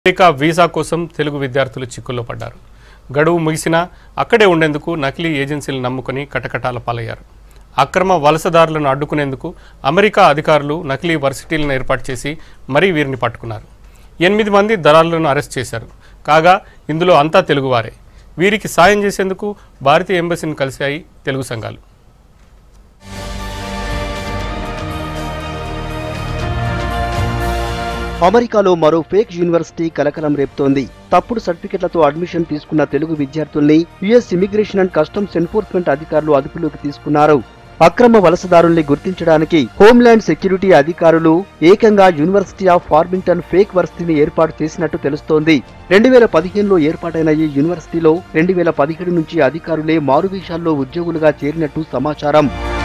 America visa కోసం తెలుగు విద్యార్థులు చిక్కుల్లో పడ్డారు. గడువు ముగిసినా అక్కడే ఉండేందుకు నకిలీ ఏజెన్సీలను నమ్ముకొని కటకటాల పాలయ్యారు. అక్రమ వలసదారులను అడ్డుకునేందుకు అమెరికా అధికారులు నకిలీ వర్సిటీలను ఏర్పాటు చేసి మరీ వీరిని పట్టుకున్నారు. 8 మంది దళారులను అరెస్ట్ చేశారు. కాగా ఇందులో అంతా తెలుగువారే. వీరికి సాయం చేసేందుకు భారతీయ ఎంబసీని కలిశాయి తెలుగు సంఘాలు. అమెరికాలో మరో ఫేక్ యూనివర్సిటీ కలకలం రేపుతోంది. తప్పుడు సర్టిఫికెట్లతో అడ్మిషన్ తీసుకున్న తెలుగు విద్యార్థుల్ని US immigration and customs enforcement అధికారులు అదుపులోకి తీసుకున్నారు. అక్రమ వలసదారుల్ని గుర్తించడానికి హోంల్యాండ్ సెక్యూరిటీ అధికారులు ఏకంగా యూనివర్సిటీ ఆఫ్ ఫార్మింగ్టన్ ఫేక్ వర్సిటీని ఏర్పాటు చేసినట్టు తెలుస్తోంది. 2015లో ఏర్పాటైన ఈ యూనివర్సిటీలో 2017 నుంచి అధికారులే మారువేషాల్లో ఉద్యోగులుగా చేరినట్టు సమాచారం.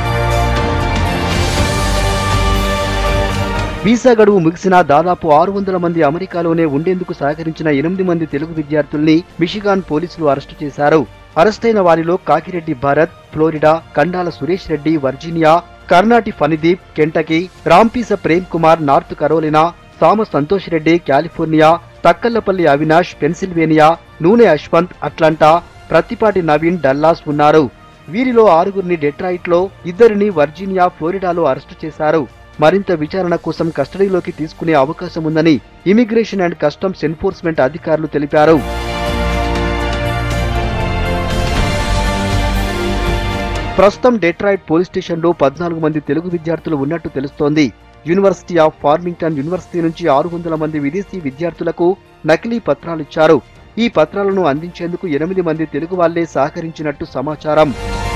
వీసా గడువు ముగిసినా దాదాపు 600 మంది అమెరికాలోనే ఉండేందుకు సహకరించిన 8 మంది తెలుగు విద్యార్థుల్ని మిషిగాన్ పోలీసులు అరెస్టు చేశారు. అరెస్టైన వారిలో Kakireddy Bharat, Florida, Kandala Suresh Reddy, Virginia, Karnati Phanideep, Kentucky, Rampeesa Prem Kumar, North Carolina, Sama Santosh Reddy, California, Takkallapalli Avinash, Pennsylvania, Noone Aswanth, Atlanta, Prattipati Naveen, Dallas ఉన్నారు. వీరిలో 6గురిని డెట్రాయిట్లో, 2ని వర్జీనియా, ఫ్లోరిడాలో అరెస్టు చేశారు. మరింత విచారణ కోసం కస్టడీలోకి తీసుకునే అవకాశం ఉందని ఇమిగ్రేషన్ అండ్ కస్టమ్స్ ఎన్ఫోర్స్మెంట్ అధికారులు తెలిపారు. ప్రస్తుతం డెట్రాయిట్ పోలీస్ స్టేషన్లో 14 మంది తెలుగు విద్యార్థులు ఉన్నట్టు తెలుస్తోంది. యూనివర్సిటీ ఆఫ్ ఫార్మింగ్టన్ యూనివర్సిటీ నుంచి 600 మంది విదేశీ విద్యార్థులకు నకిలీ పత్రాలిచ్చారు. ఈ పత్రాలను అందించేందుకు 8 మంది తెలుగు వాళ్లే సహకరించినట్టు సమాచారం.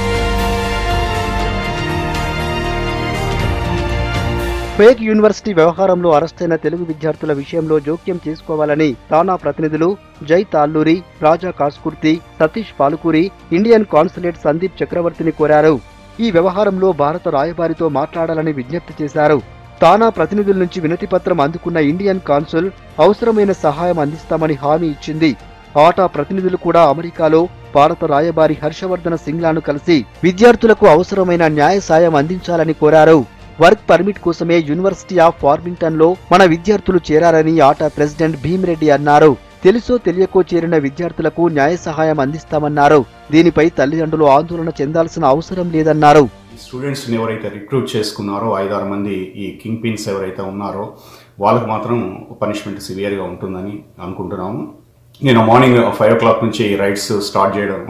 ఫేక్ యూనివర్సిటీ వ్యవహారంలో అరెస్టైన తెలుగు విద్యార్థుల విషయంలో జోక్యం చేసుకోవాలని తానా ప్రతినిధులు జై తాల్లూరి, రాజా కాస్కుర్తి, సతీష్ పాలుకూరి, ఇండియన్ కాన్సులేట్ సందీప్ చక్రవర్తిని కోరారు. ఈ వ్యవహారంలో భారత రాయబారితో మాట్లాడాలని విజ్ఞప్తి చేశారు. తానా ప్రతినిధుల నుంచి వినతిపత్రం అందుకున్న ఇండియన్ కాన్సుల్ అవసరమైన సహాయం అందిస్తామని హామీ ఇచ్చింది. ఆటా ప్రతినిధులు కూడా అమెరికాలో భారత రాయబారి హర్షవర్ధన సింగ్లాను కలిసి విద్యార్థులకు అవసరమైన న్యాయ సాయం అందించాలని కోరారు. వర్క్ పర్మిట్ కోసమే యూనివర్సిటీ ఆఫ్ ఫార్మింగ్టన్ లో మన విద్యార్థులు చేరారని ఆటా ప్రెసిడెంట్ భీమిరెడ్డి అన్నారు. తెలుసో తెలియకో చేరిన విద్యార్థులకు న్యాయ సహాయం అందిస్తామన్నారు. దీనిపై తల్లిదండ్రులు ఆందోళన చెందాల్సిన అవసరం లేదన్నారు. స్టూడెంట్స్ ఎవరైతే రిక్రూట్ చేసుకున్నారో 5-6 మంది ఈ కింగ్ పిన్స్ ఎవరైతే ఉన్నారో వాళ్ళకు మాత్రం పనిష్మెంట్ సివియర్గా ఉంటుందని అనుకుంటున్నాము. నేను మార్నింగ్ 5 o'clock నుంచి రైడ్స్ స్టార్ట్ చేయడం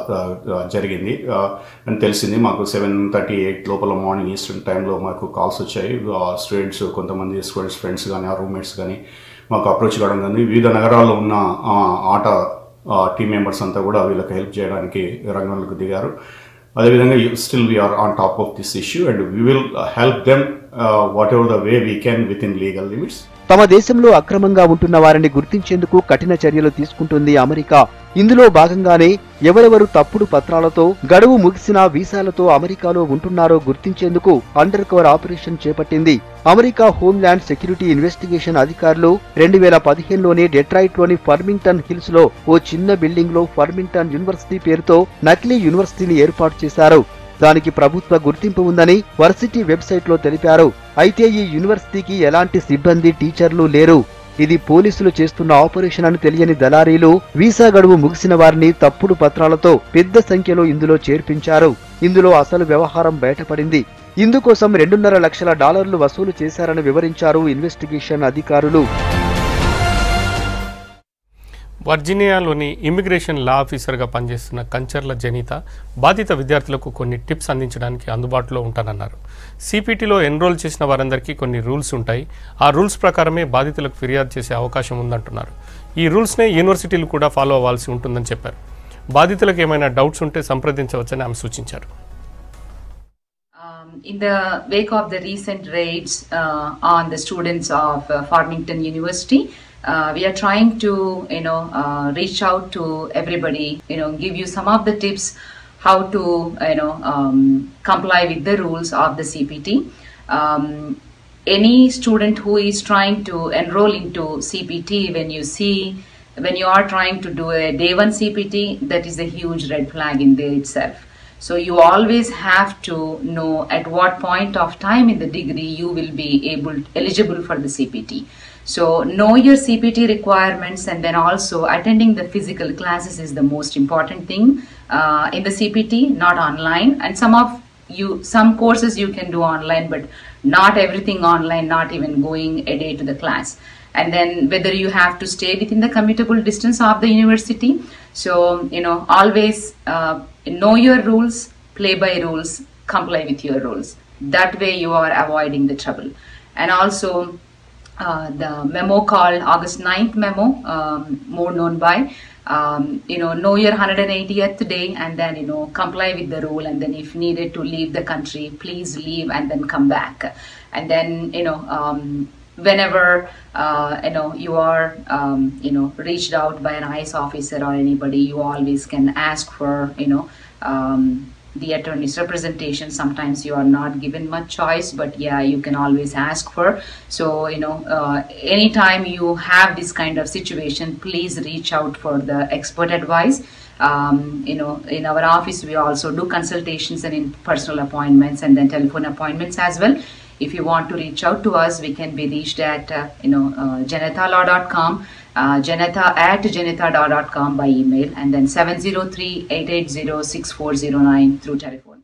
జరిగింది అని తెలిసింది. మాకు 7:38 లోపల మార్నింగ్ ఈస్టర్న్ టైంలో మాకు కాల్స్ వచ్చాయి. స్టూడెంట్స్, కొంతమంది స్టూడెంట్స్ ఫ్రెండ్స్ కానీ రూమ్మేట్స్ కానీ మాకు అప్రోచ్ కావడం కానీ వివిధ నగరాల్లో ఉన్న ఆటా టీమ్ మెంబర్స్ అంతా కూడా వీళ్ళకి హెల్ప్ చేయడానికి రంగంలోకి దిగారు. అదేవిధంగా still we're on top of this issue and we will help them whatever the way we can within legal limits. తమ దేశంలో అక్రమంగా ఉంటున్న వారిని గుర్తించేందుకు కఠిన చర్యలు తీసుకుంటుంది అమెరికా. ఇందులో భాగంగానే ఎవరెవరు తప్పుడు పత్రాలతో గడువు ముగిసిన వీసాలతో అమెరికాలో ఉంటున్నారో గుర్తించేందుకు అండర్ కవర్ ఆపరేషన్ చేపట్టింది. అమెరికా హోంల్యాండ్ సెక్యూరిటీ ఇన్వెస్టిగేషన్ అధికారులు 2015లోనే డెట్రాయిట్లోని ఫర్మింగ్టన్ హిల్స్ లో ఓ చిన్న బిల్డింగ్ లో ఫర్మింగ్టన్ యూనివర్సిటీ పేరుతో నకిలీ యూనివర్సిటీని ఏర్పాటు చేశారు. దానికి ప్రభుత్వ గుర్తింపు ఉందని వర్సిటీ వెబ్సైట్ లో తెలిపారు. అయితే ఈ యూనివర్సిటీకి ఎలాంటి సిబ్బంది, టీచర్లు లేరు. ఇది పోలీసులు చేస్తున్న ఆపరేషన్ అని తెలియని దళారీలు వీసా గడువు ముగిసిన వారిని తప్పుడు పత్రాలతో పెద్ద సంఖ్యలో ఇందులో చేర్పించారు. ఇందులో అసలు వ్యవహారం బయటపడింది. ఇందుకోసం $2.5 లక్షల వసూలు చేశారని వివరించారు ఇన్వెస్టిగేషన్ అధికారులు. వర్జీనియాలోని ఇమిగ్రేషన్ లా ఆఫీసర్గా పనిచేస్తున్న కంచర్ల జనీత బాధిత విద్యార్థులకు కొన్ని టిప్స్ అందించడానికి అందుబాటులో ఉంటానన్నారు. సిపిటిలో ఎన్రోల్ చేసిన వారందరికీ కొన్ని రూల్స్ ఉంటాయి. ఆ రూల్స్ ప్రకారమే బాధితులకు ఫిర్యాదు చేసే అవకాశం ఉందంటున్నారు. ఈ రూల్స్నే యూనివర్సిటీలు కూడా ఫాలో అవ్వాల్సి ఉంటుందని చెప్పారు. బాధితులకు ఏమైనా డౌట్స్ ఉంటే సంప్రదించవచ్చని ఆమె సూచించారు. In the wake of the recent raids on the students of Farmington University, we are trying to reach out to everybody, give you some of the tips how to comply with the rules of the CPT. Any student who is trying to enroll into CPT, when you are trying to do a day 1 CPT, that is a huge red flag in there itself. So you always have to know at what point of time in the degree you will be eligible for the CPT. So know your CPT requirements, and then also attending the physical classes is the most important thing in the CPT, not online. And some courses you can do online, but not everything online, not even going a day to the class. And then whether you have to stay within the commutable distance of the university. So always know your rules, play by rules, comply with your rules. That way you are avoiding the trouble. And also the memo called August 9th memo, more known by know your 180th day, and then comply with the rule, and then if needed to leave the country, please leave and then come back. And then whenever you are reached out by an ICE officer or anybody, you always can ask for the attorney's representation. Sometimes you are not given much choice, but yeah, you can always ask for. So anytime you have this kind of situation, please reach out for the expert advice. In our office we also do consultations and in personal appointments and then telephone appointments as well. If you want to reach out to us, we can be reached at janethalaw.com, janetha@janetha.com by email, and then 703-880-6409 through telephone.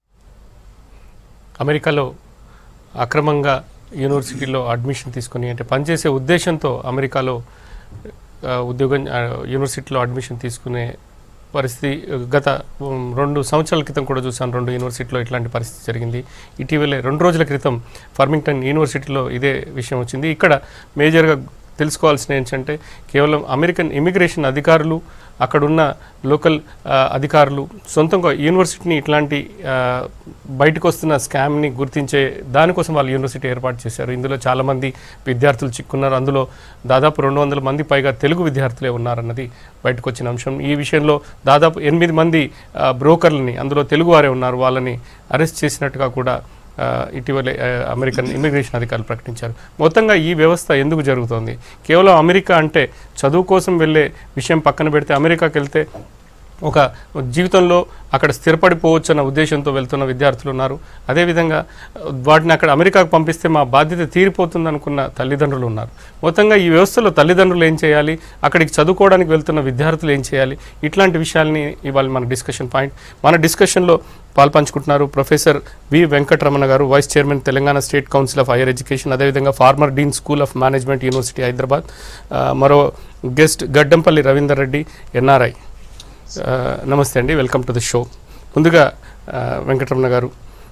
అమెరికాలో అక్రమంగా యూనివర్సిటీలో admission తీసుకుని అంటే పనిచేసే ఉద్దేశంతో అమెరికాలో ఉద్యోగం యూనివర్సిటీలో అడ్మిషన్ తీసుకునే పరిస్థితి గత 2 సంవత్సరాల క్రితం కూడా చూసాను. 2 యూనివర్సిటీలో ఇట్లాంటి పరిస్థితి జరిగింది. ఇటీవలే 2 రోజుల క్రితం ఫార్మింగ్టన్ యూనివర్సిటీలో ఇదే విషయం వచ్చింది. ఇక్కడ మేజర్గా తెలుసుకోవాల్సిన ఏంటంటే కేవలం అమెరికన్ ఇమిగ్రేషన్ అధికారులు, అక్కడున్న లోకల్ అధికారులు సొంతంగా యూనివర్సిటీని ఇట్లాంటి బయటకు వస్తున్న స్కామ్ని గుర్తించే దానికోసం వాళ్ళు యూనివర్సిటీ ఏర్పాటు చేశారు. ఇందులో చాలామంది విద్యార్థులు చిక్కున్నారు. అందులో దాదాపు 200 మంది పైగా తెలుగు విద్యార్థులే ఉన్నారన్నది బయటకు వచ్చిన అంశం. ఈ విషయంలో దాదాపు 8 మంది బ్రోకర్లని, అందులో తెలుగు వారే ఉన్నారు, వాళ్ళని అరెస్ట్ చేసినట్టుగా కూడా ఇటీవలే అమెరికన్ ఇమిగ్రేషన్ అధికారులు ప్రకటించారు. మొత్తంగా ఈ వ్యవస్థ ఎందుకు జరుగుతోంది? కేవలం అమెరికా అంటే చదువు కోసం వెళ్ళే విషయం పక్కన పెడితే, అమెరికాకి వెళ్తే ఒక జీవితంలో అక్కడ స్థిరపడిపోవచ్చు అన్న ఉద్దేశంతో వెళ్తున్న విద్యార్థులు ఉన్నారు. అదేవిధంగా వాటిని అక్కడ అమెరికాకు పంపిస్తే మా బాధ్యత తీరిపోతుంది అనుకున్న తల్లిదండ్రులు ఉన్నారు. మొత్తంగా ఈ వ్యవస్థలో తల్లిదండ్రులు ఏం చేయాలి, అక్కడికి చదువుకోవడానికి వెళ్తున్న విద్యార్థులు ఏం చేయాలి, ఇట్లాంటి విషయాల్ని ఇవాళ మన డిస్కషన్ పాయింట్. మన డిస్కషన్లో పాల్పంచుకుంటున్నారు professor V Venkataramana garu, vice chairman Telangana state council of higher education, అదేవిధంగా former dean school of management university Hyderabad. మరో గెస్ట్ గడ్డంపల్లి రవీందర్ రెడ్డి, ఎన్ఆర్ఐ. నమస్తే అండి, వెల్కమ్ టు ది షో. ముందుగా వెంకటరమణ గారు,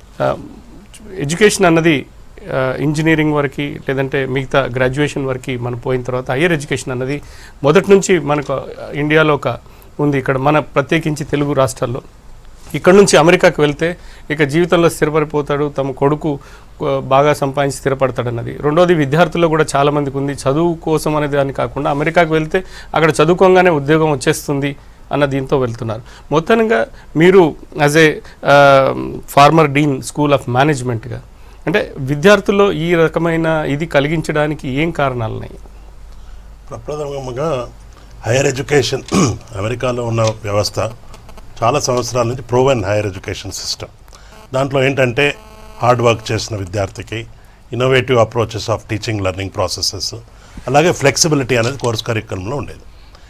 ఎడ్యుకేషన్ అన్నది ఇంజనీరింగ్ వరకు లేదంటే మిగతా గ్రాడ్యుయేషన్ వరకు మనం పోయిన తర్వాత హైయర్ ఎడ్యుకేషన్ అన్నది మొదటి నుంచి మనకు ఇండియాలో ఉంది. ఇక్కడ మన ప్రత్యేకించి తెలుగు రాష్ట్రాల్లో ఇక్కడ నుంచి అమెరికాకు వెళ్తే ఇక జీవితంలో స్థిరపడిపోతాడు, తమ కొడుకు బాగా సంపాదించి స్థిరపడతాడన్నది. రెండోది విద్యార్థుల్లో కూడా చాలామందికి ఉంది. చదువు కోసం అనేది దాన్ని కాకుండా అమెరికాకు వెళ్తే అక్కడ చదువుకోగానే ఉద్యోగం వచ్చేస్తుంది అన్న దీంతో వెళ్తున్నారు. మొత్తంగా మీరు as a former dean school of మేనేజ్మెంట్గా అంటే విద్యార్థుల్లో ఈ రకమైన ఇది కలిగించడానికి ఏం కారణాలు ఉన్నాయి? ప్రప్రథమంగా హైయర్ ఎడ్యుకేషన్ అమెరికాలో ఉన్న వ్యవస్థ చాలా సంవత్సరాల నుంచి ప్రూవెన్ హైయర్ ఎడ్యుకేషన్ సిస్టమ్. దాంట్లో ఏంటంటే హార్డ్ వర్క్ చేసిన విద్యార్థికి innovative approaches of teaching learning processes, అలాగే ఫ్లెక్సిబిలిటీ అనేది కోర్స్ కరిక్యులంలో ఉండేది.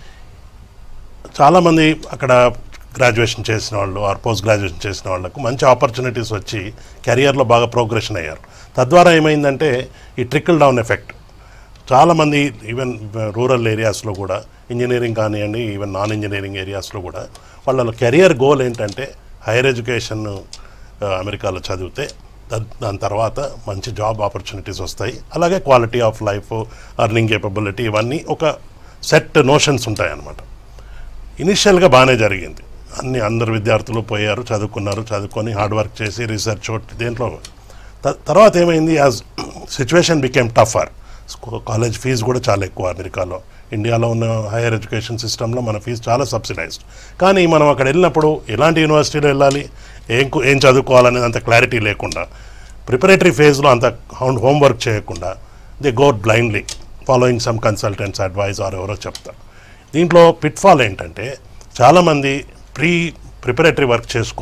చాలామంది అక్కడ గ్రాడ్యుయేషన్ చేసిన వాళ్ళు ఆర్ పోస్ట్ గ్రాడ్యుయేషన్ చేసిన వాళ్ళకు మంచి ఆపర్చునిటీస్ వచ్చి కెరియర్లో బాగా ప్రోగ్రెషన్ అయ్యారు. తద్వారా ఏమైందంటే ఈ ట్రికిల్ డౌన్ ఎఫెక్ట్ చాలామంది ఈవెన్ రూరల్ ఏరియాస్లో కూడా ఇంజనీరింగ్ కానివ్వండి, ఈవెన్ నాన్ ఇంజనీరింగ్ ఏరియాస్లో కూడా వాళ్ళ కెరియర్ గోల్ ఏంటంటే హైయర్ ఎడ్యుకేషన్ అమెరికాలో చదివితే దాని తర్వాత మంచి జాబ్ ఆపర్చునిటీస్ వస్తాయి, అలాగే quality of life, earning capability, ఇవన్నీ ఒక సెట్ నోషన్స్ ఉంటాయన్నమాట. ఇనిషియల్గా బాగానే జరిగింది. అందరు విద్యార్థులు పోయారు, చదువుకొని హార్డ్ వర్క్ చేసి రీసెర్చ్ దేంట్లో. తర్వాత ఏమైంది, as situation became tougher. College fee కూడా చాలా ఎక్కువ అమెరికాలో. ఇండియాలో ఉన్న హైయర్ ఎడ్యుకేషన్ సిస్టంలో మన ఫీజు చాలా సబ్సిడైజ్డ్. కానీ మనం అక్కడ వెళ్ళినప్పుడు ఎలాంటి యూనివర్సిటీలో వెళ్ళాలి, ఏం చదువుకోవాలనేది అంత క్లారిటీ లేకుండా, ప్రిపరేటరీ ఫేజ్లో అంత హోంవర్క్ చేయకుండా they go blindly following some consultants advice or ఎవరో చెప్తారు. దీంట్లో పిట్ఫాల్ ఏంటంటే చాలామంది ప్రిపరేటరీ వర్క్ చేసుకోరు.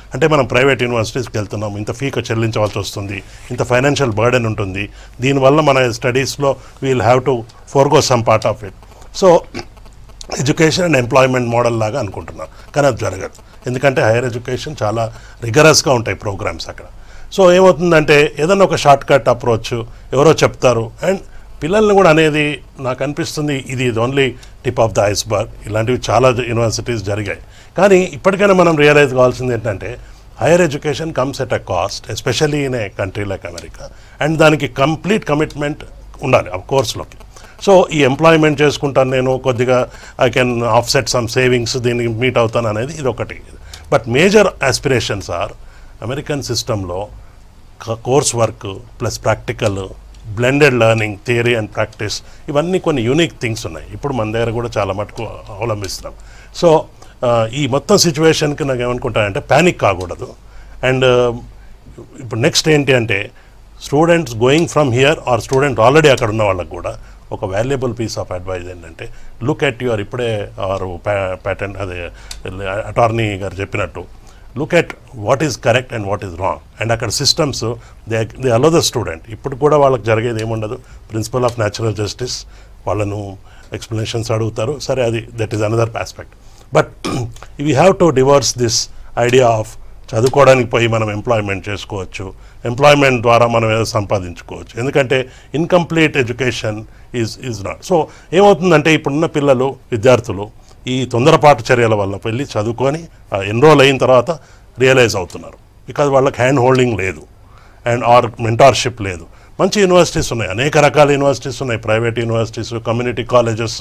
అంటే మనం ప్రైవేట్ యూనివర్సిటీస్కి వెళ్తున్నాం, ఇంత ఫీకి చెల్లించవలసి వస్తుంది, ఇంత ఫైనాన్షియల్ బర్డెన్ ఉంటుంది, దీనివల్ల మన స్టడీస్లో we'll have to forgo some part of it. So education and employment model లాగా అనుకుంటున్నారు, కానీ అది జరగదు. ఎందుకంటే హైయర్ ఎడ్యుకేషన్ చాలా రిగరస్గా ఉంటాయి ప్రోగ్రామ్స్ అక్కడ. సో ఏమవుతుందంటే ఏదన్నా ఒక షార్ట్ కట్ అప్రోచ్ ఎవరో చెప్తారు, అండ్ పిల్లల్ని కూడా అనేది నాకు అనిపిస్తుంది ఇది only tip of the iceberg. ఇలాంటివి చాలా యూనివర్సిటీస్ జరిగాయి. కానీ ఇప్పటికైనా మనం రియలైజ్ కావాల్సింది ఏంటంటే higher education comes at a cost, especially in a country like America, and దానికి కంప్లీట్ కమిట్మెంట్ ఉండాలి ఆ కోర్సులోకి. సో ఈ ఎంప్లాయ్మెంట్ చేసుకుంటాను నేను, కొద్దిగా I can offset some savings, దీనికి మీట్ అవుతాను అనేది ఇది ఒకటి. But major aspirations are American సిస్టంలో course work plus practical, blended learning, theory and practice, ఇవన్నీ కొన్ని యూనిక్ థింగ్స్ ఉన్నాయి. ఇప్పుడు మన దగ్గర కూడా చాలా మటుకు అవలంబిస్తున్నాం. సో ఈ మొత్తం సిచ్యువేషన్కి నాకు ఏమనుకుంటానంటే ప్యానిక్ కాకూడదు. అండ్ ఇప్పుడు నెక్స్ట్ ఏంటి అంటే students going from here or student already అక్కడ ఉన్న వాళ్ళకి కూడా ఒక వాల్యుబుల్ పీస్ ఆఫ్ అడ్వైజ్ ఏంటంటే లుక్ ఎట్ యువర్, ఇప్పుడే ఆరు ప్యాటెంట్ అదే అటార్నీ గారు చెప్పినట్టు, look at what is correct and what is wrong, and అక్కడ systems they allow the student. ఇప్పుడు కూడా వాళ్ళకి జరిగేది ఏముండదు, ప్రిన్సిపల్ ఆఫ్ న్యాచురల్ జస్టిస్, వాళ్ళను ఎక్స్ప్లెనేషన్స్ అడుగుతారు, సరే అది that is another aspect. But we have to divorce this idea of చదువుకోవడానికి పోయి మనం ఎంప్లాయ్మెంట్ చేసుకోవచ్చు, ఎంప్లాయ్మెంట్ ద్వారా మనం ఏదో సంపాదించుకోవచ్చు, ఎందుకంటే incomplete education is not. So ఏమవుతుందంటే ఇప్పుడున్న పిల్లలు, విద్యార్థులు ఈ తొందరపాటు చర్యల వల్ల వెళ్ళి చదువుకొని ఎన్రోల్ అయిన తర్వాత రియలైజ్ అవుతున్నారు, బికాజ్ వాళ్ళకి హ్యాండ్ హోల్డింగ్ లేదు అండ్ ఆర్ మెంటార్షిప్ లేదు. మంచి యూనివర్సిటీస్ ఉన్నాయి, అనేక రకాల యూనివర్సిటీస్ ఉన్నాయి, private universities, community colleges,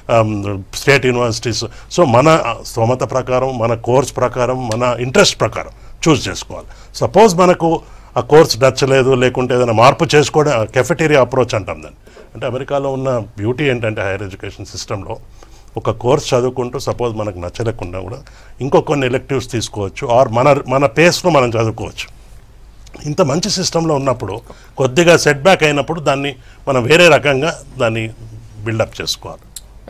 state universities. So మన స్తోమత ప్రకారం, మన కోర్స్ ప్రకారం, మన ఇంట్రెస్ట్ ప్రకారం చూస్ చేసుకోవాలి. సపోజ్ మనకు ఆ కోర్స్ నచ్చలేదు, లేకుంటే ఏదైనా మార్పు చేసుకోవడం, కెఫెటేరియా అప్రోచ్ అంటాం దాన్ని. అంటే అమెరికాలో ఉన్న బ్యూటీ ఏంటంటే హైయర్ ఎడ్యుకేషన్ సిస్టంలో ఒక కోర్స్ చదువుకుంటూ సపోజ్ మనకు నచ్చలేకుండా కూడా ఇంకో కొన్ని ఎలెక్టివ్స్ తీసుకోవచ్చు, ఆర్ మన పేస్లో మనం చదువుకోవచ్చు. ఇంత మంచి సిస్టంలో ఉన్నప్పుడు కొద్దిగా సెట్ బ్యాక్ అయినప్పుడు దాన్ని మనం వేరే రకంగా దాన్ని బిల్డప్ చేసుకోవాలి.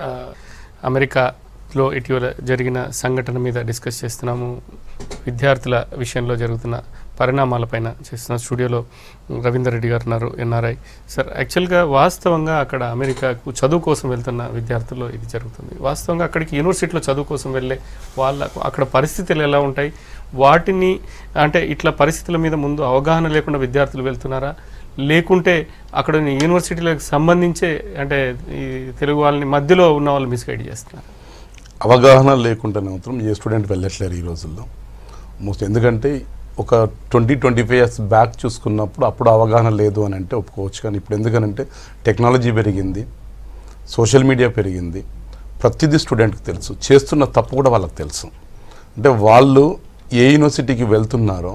అమెరికాలో ఇటీవల జరిగిన సంఘటన మీద డిస్కస్ చేస్తున్నాము, విద్యార్థుల విషయంలో జరుగుతున్న పరిణామాలపైన చేస్తున్న. స్టూడియోలో రవీందర్ రెడ్డి గారు ఉన్నారు, ఎన్ఆర్ఐ. సార్, యాక్చువల్గా వాస్తవంగా అక్కడ అమెరికాకు చదువు కోసం వెళ్తున్న విద్యార్థుల్లో ఇది జరుగుతుంది. వాస్తవంగా అక్కడికి యూనివర్సిటీలో చదువు కోసం వెళ్ళే వాళ్ళకు అక్కడ పరిస్థితులు ఎలా ఉంటాయి, వాటిని అంటే ఇట్లా పరిస్థితుల మీద ముందు అవగాహన లేకుండా విద్యార్థులు వెళ్తున్నారా, లేకుంటే అక్కడ యూనివర్సిటీలకు సంబంధించే అంటే ఈ తెలుగు వాళ్ళని మధ్యలో ఉన్న వాళ్ళు మిస్గైడ్ చేస్తున్నారు? అవగాహన లేకుండానే మాత్రం ఏ స్టూడెంట్ వెళ్ళట్లేరు ఈ రోజుల్లో మోస్ట్. ఎందుకంటే ఒక 20-25 years బ్యాక్ చూసుకున్నప్పుడు అప్పుడు అవగాహన లేదు అని అంటే ఒప్పుకోవచ్చు. కానీ ఇప్పుడు ఎందుకనంటే టెక్నాలజీ పెరిగింది, సోషల్ మీడియా పెరిగింది, ప్రతిదీ స్టూడెంట్కి తెలుసు, చేస్తున్న తప్పు కూడా వాళ్ళకి తెలుసు. అంటే వాళ్ళు ఏ యూనివర్సిటీకి వెళ్తున్నారో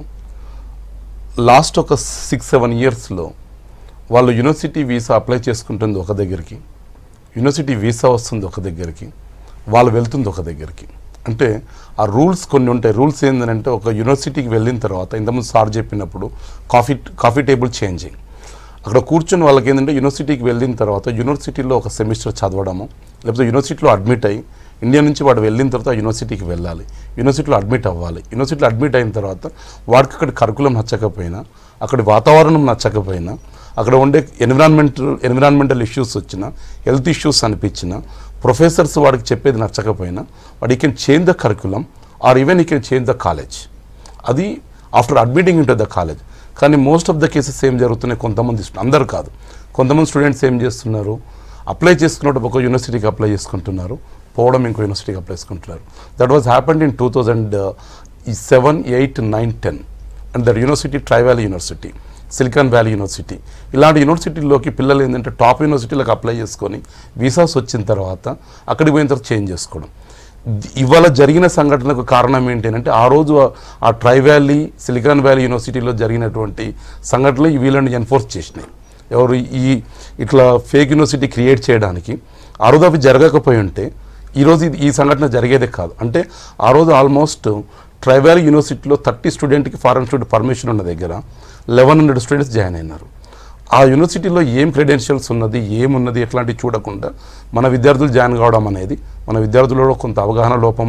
లాస్ట్ ఒక 6-7 yearsలో వాళ్ళు యూనివర్సిటీ వీసా అప్లై చేసుకుంటుంది ఒక దగ్గరికి, యూనివర్సిటీ వీసా వస్తుంది ఒక దగ్గరికి, వాళ్ళు వెళ్తుంది ఒక దగ్గరికి. అంటే ఆ రూల్స్ కొన్ని ఉంటాయి. రూల్స్ ఏంటంటే ఒక యూనివర్సిటీకి వెళ్ళిన తర్వాత ఇంతకుముందు సార్ చెప్పినప్పుడు కాఫీ టేబుల్ చేంజింగ్, అక్కడ కూర్చొని వాళ్ళకి ఏంటంటే యూనివర్సిటీకి వెళ్ళిన తర్వాత యూనివర్సిటీలో ఒక సెమిస్టర్ చదవడము, లేకపోతే యూనివర్సిటీలో అడ్మిట్ అయ్యి ఇండియా నుంచి వాడు వెళ్ళిన తర్వాత యూనివర్సిటీకి వెళ్ళాలి, యూనివర్సిటీలో అడ్మిట్ అవ్వాలి. యూనివర్సిటీలో అడ్మిట్ అయిన తర్వాత వాడికి అక్కడ కరికులం నచ్చకపోయినా, అక్కడి వాతావరణం నచ్చకపోయినా, అక్కడ ఉండే ఎన్విరాన్మెంటల్ ఇష్యూస్ వచ్చినా, హెల్త్ ఇష్యూస్ అనిపించినా, ప్రొఫెసర్స్ వాడికి చెప్పేది నచ్చకపోయినా, వాడు he can change the curriculum or even he can change the college. అది after admitting into the college. కానీ మోస్ట్ ఆఫ్ ద కేసెస్ ఏం జరుగుతున్నాయి, కొంతమంది అందరు కాదు, కొంతమంది స్టూడెంట్స్ ఏం చేస్తున్నారు, అప్లై చేసుకున్నప్పుడు ఒక యూనివర్సిటీకి అప్లై చేసుకుంటున్నారు, పోవడం ఇంకో యూనివర్సిటీకి అప్లై చేసుకుంటున్నారు. That was happened in 2007, 8, 9, 10 and that university Tri-Valley university, Silicon Valley university, ఇలాంటి యూనివర్సిటీల్లోకి పిల్లలు ఏంటంటే టాప్ యూనివర్సిటీలకు అప్లై చేసుకొని వీసాస్ వచ్చిన తర్వాత అక్కడికి పోయిన తర్వాత చేంజ్ చేసుకోవడం. ఇవాళ జరిగిన సంఘటనకు కారణం ఏంటంటే ఆ రోజు ఆ ట్రైవాలీ, సిలికాన్ వ్యాలీ యూనివర్సిటీలో జరిగినటువంటి సంఘటనలు వీళ్ళని ఎన్ఫోర్స్ చేసినాయి. ఎవరు ఇట్లా ఫేక్ యూనివర్సిటీ క్రియేట్ చేయడానికి. ఆ రోజు అవి జరగకపోయి ఉంటే ఈరోజు ఈ సంఘటన జరిగేదే కాదు. అంటే ఆ రోజు ఆల్మోస్ట్ ట్రైవాలీ యూనివర్సిటీలో 30 స్టూడెంట్కి ఫారెన్ స్టూడెంట్ పర్మిషన్ ఉన్న దగ్గర 1100 స్టూడెంట్స్ జాయిన్ అయినారు. ఆ యూనివర్సిటీలో ఏం క్రెడెన్షియల్స్ ఉన్నది, ఏమున్నది, ఎట్లాంటివి చూడకుండా మన విద్యార్థులు జాయిన్ కావడం అనేది మన విద్యార్థులలో కొంత అవగాహన లోపము,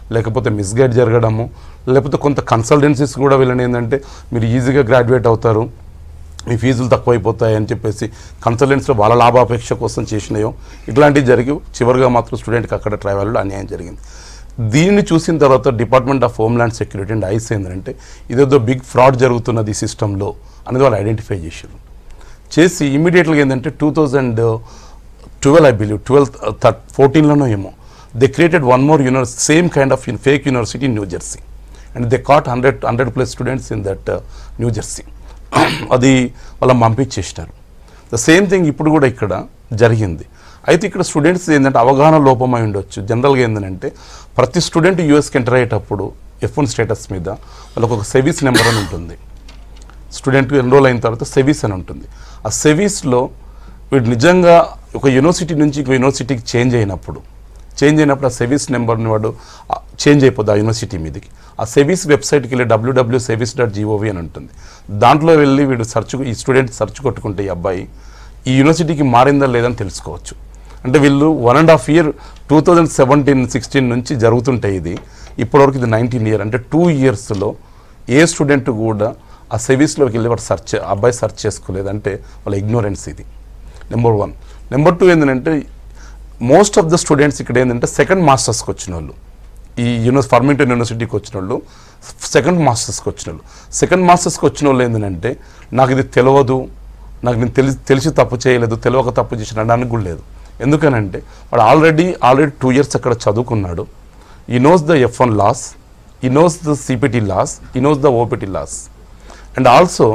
లేకపోతే మిస్గైడ్ జరగడము, లేకపోతే కొంత కన్సల్టెన్సీస్ కూడా వీళ్ళని ఏంటంటే మీరు ఈజీగా గ్రాడ్యుయేట్ అవుతారు, మీ ఫీజులు తక్కువైపోతాయి అని చెప్పేసి కన్సల్టెన్సీలో వాళ్ళ లాభాపేక్ష కోసం చేసినాయో ఇట్లాంటివి జరిగి చివరిగా మాత్రం స్టూడెంట్కి అక్కడ ట్రావెల్లో అన్యాయం జరిగింది. దీన్ని చూసిన తర్వాత department of homeland security and ICE ఏంటంటే ఇదేదో బిగ్ ఫ్రాడ్ జరుగుతున్నది ఈ సిస్టంలో అనేది వాళ్ళు ఐడెంటిఫై చేశారు. చేసి ఇమీడియట్గా ఏంటంటే 2012 ఐ బిలీవ్ 14లోనో ఏమో they created one more same kind of fake university in New Jersey and they caught 100+ students in that New Jersey. అది వాళ్ళని పంపించేసినారు. ద సేమ్ థింగ్ ఇప్పుడు కూడా ఇక్కడ జరిగింది. అయితే ఇక్కడ స్టూడెంట్స్ ఏంటంటే అవగాహన లోపమై ఉండొచ్చు. జనరల్గా ఏంటంటే ప్రతి స్టూడెంట్ యూఎస్కి ఎంటర్ అయ్యేటప్పుడు F1 స్టేటస్ మీద వాళ్ళకు ఒక సెవీస్ నెంబర్ అని ఉంటుంది. స్టూడెంట్ ఎన్రోల్ అయిన తర్వాత సెవీస్ అని ఉంటుంది. ఆ సెవీస్లో వీడు నిజంగా ఒక యూనివర్సిటీ నుంచి ఇంకో యూనివర్సిటీకి చేంజ్ అయినప్పుడు ఆ సెవీస్ నెంబర్ని వాడు చేంజ్ అయిపోద్ది ఆ యూనివర్సిటీ మీదకి. ఆ సెవీస్ వెబ్సైట్కి వెళ్ళి www.sevis.gov అని ఉంటుంది. దాంట్లో వెళ్ళి వీడు ఈ స్టూడెంట్ సెర్చ్ కొట్టుకుంటే ఈ అబ్బాయి ఈ యూనివర్సిటీకి మారిందా లేదని తెలుసుకోవచ్చు. అంటే వీళ్ళు 1.5 year 2017-16 నుంచి జరుగుతుంటాయి. ఇది ఇప్పటివరకు ఇది 19 year అంటే 2 yearsలో ఏ స్టూడెంట్ కూడా ఆ సెవీస్లోకి వెళ్ళి వాడు అబ్బాయి సెర్చ్ చేసుకోలేదంటే వాళ్ళ ఇగ్నోరెన్స్. ఇది నెంబర్ 1. నెంబర్ 2 ఏంటంటే మోస్ట్ ఆఫ్ ద స్టూడెంట్స్ ఇక్కడ ఏంటంటే సెకండ్ మాస్టర్స్కి వచ్చిన వాళ్ళు, ఈ ఫార్మింగ్టన్ యూనివర్సిటీకి వచ్చిన వాళ్ళు సెకండ్ మాస్టర్స్కి వచ్చిన వాళ్ళు ఏంటంటే నాకు ఇది తెలియదు, నాకు నేను తెలిసి తప్పు చేయలేదు, తెలియక తప్పు చేసిన అనడానికి కూడా లేదు. ఎందుకనంటే వాడు ఆల్రెడీ 2 years అక్కడ చదువుకున్నాడు. He knows the F1 laws, he knows the CPT laws, he knows the OPT laws. And also